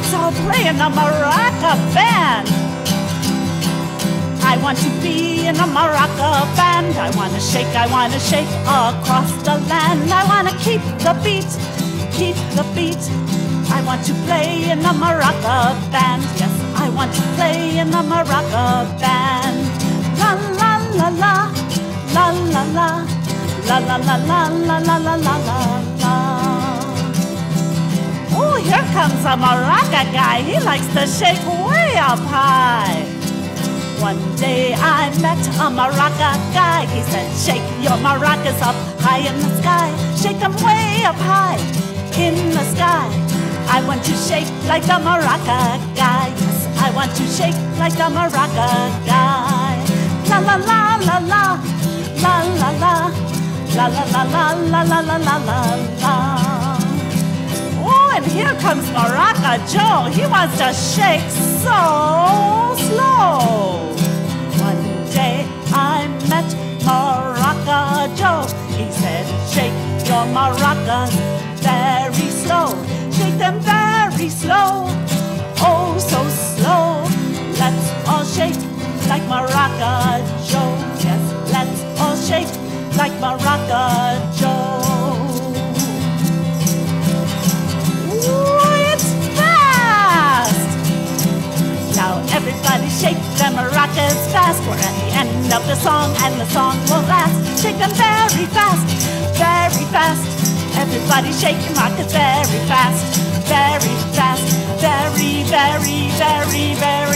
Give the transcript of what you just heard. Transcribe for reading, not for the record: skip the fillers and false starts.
let's all play in the Maraca Band. I want to be in a Maraca Band. I want to shake across the land. I want to keep the beat. I want to play in the Maraca Band. Yes, I want to play in the Maraca Band. La la la la, la la la, la la la la la la la la la. Oh, here comes a maraca guy. He likes to shake way up high. One day I met a maraca guy. He said, shake your maracas up high in the sky. Shake them way up high in the sky. I want to shake like the maraca guy. Yes, I want to shake like the maraca guy. La la la la la, la la la, la la la la la la la la la la. Oh, and here comes Maraca Joe. He wants to shake so slow. One day I met Maraca Joe. He said, shake your maracas very slow. Shake them very slow, oh so slow. Let's all shake like Maraca Joe. Yes, let's all shake like Maraca Joe. Ooh, it's fast! Now everybody shake their maracas fast. We're at the end of the song and the song will last. Shake them very fast, very fast. Everybody shake your maracas very fast, very fast, very, very, very, very